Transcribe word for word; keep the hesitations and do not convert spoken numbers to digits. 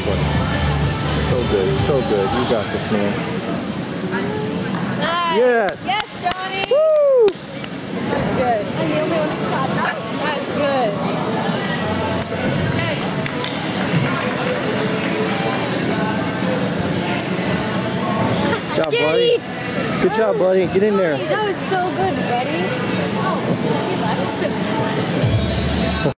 one. So good, so good. You got this, man. Nice. Yes. Yes, Johnny. Woo! That's good. I'm the only one who got that. That's good. Good job, buddy. Good job, buddy. Get in there. That was so good, buddy. Oh, he left.